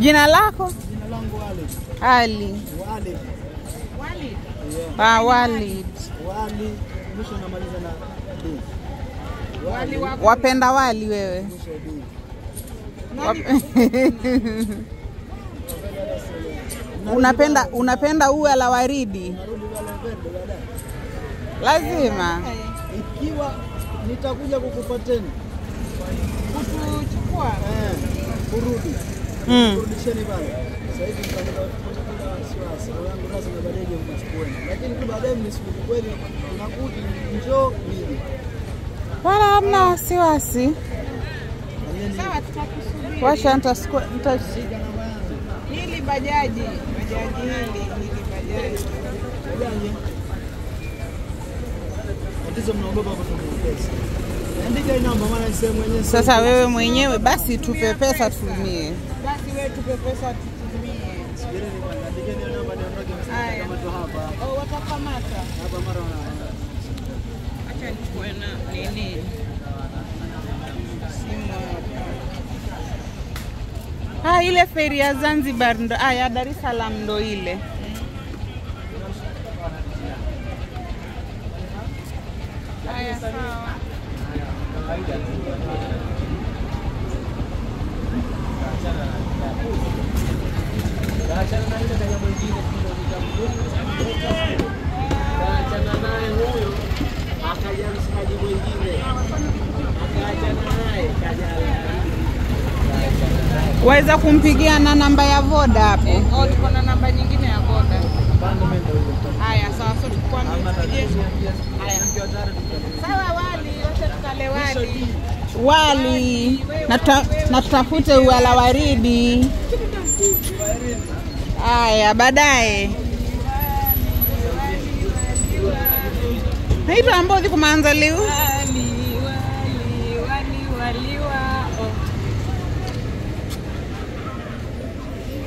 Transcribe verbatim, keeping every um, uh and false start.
Jina lako? Jina langu Ali. Ali. Walid. Walid. Yeah. Ah, Walid. Wali mwisho namaliza na D. Wali wako. Wapenda wali wewe? Mwisho D. Unapenda unapenda ua la waridi? Lazima. Ikiwa nitakuja kukupateni. Kuchukua. Eh, kurudi. Mm. Kurudisheni pale. Sasa hivi nitaenda kupata wasiwasi. Wangu lazima baadaye mtachukueni. Lakini tu baadaye mnisiku kweli nakuja njoo nije. Wala hamna wasiwasi. Sawa, tutakusubiri. Wacha nitashika nitashika namba yangu. Hili bajaji, bajaji hili, hili bajaji. Bajaji. Ndizo mnaogopa kutumia pesa. Andika namba maana niseme mwenyewe. Sasa wewe mwenyewe basi tupe pesa tutumie. Basi wewe tupe pesa tutumie. Subiri bwana, andikeni namba niondoke msije kama tu hapa. Oh, watakamata. Hapa mara wana. Acha nichukue na nini? Simu hapa. Ah, ile feri ya Zanzibar ndo, ah ya Dar es Salaam ndo ile. Haya, sawa. Achana na ile kaya mwingine kidogo kitambulisho. Achana naye huyo. Akaja msemaji mwingine. Akaachana naye kaja. Waweza kumpigia na namba ya Voda hapo. Oh, tuko na namba nyingine ya boda. Bando mendo huyo. Haya, sawa, so tukua mpigie. Haya. Sawa, wali, wacha tukale wali. Wali na na tutafute ua la waridi. Haya, baadaye. Haito ambao ziko manza leo.